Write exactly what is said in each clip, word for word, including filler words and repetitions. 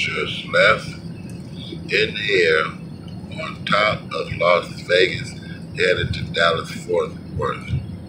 just left in here on top of Las Vegas, headed to Dallas Fort Worth.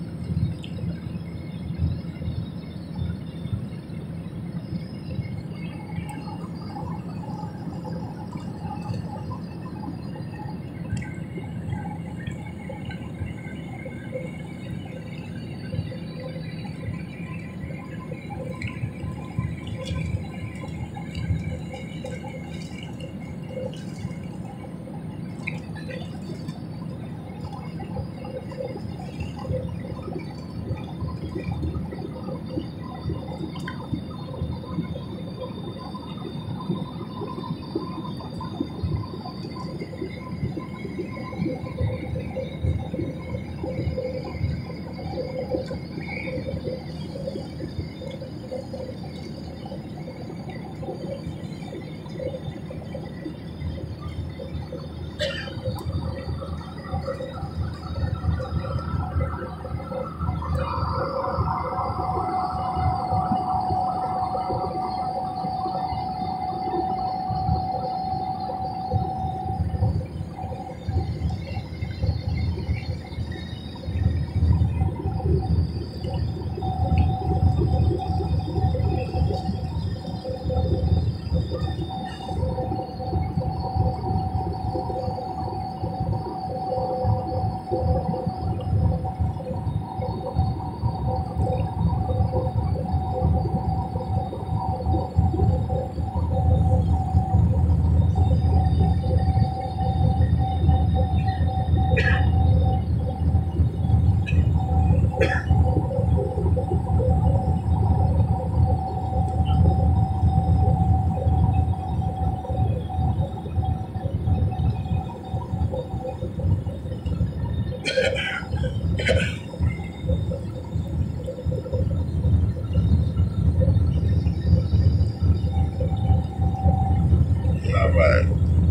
All right.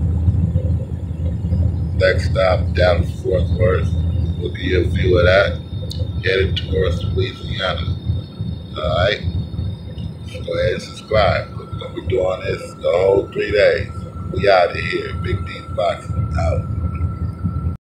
Next stop, Dallas Fort Worth. We'll give you a view of that. Headed towards Louisiana. All right. So go ahead and subscribe. We're gonna be doing this the whole three days. We out of here. Big D Boxing out.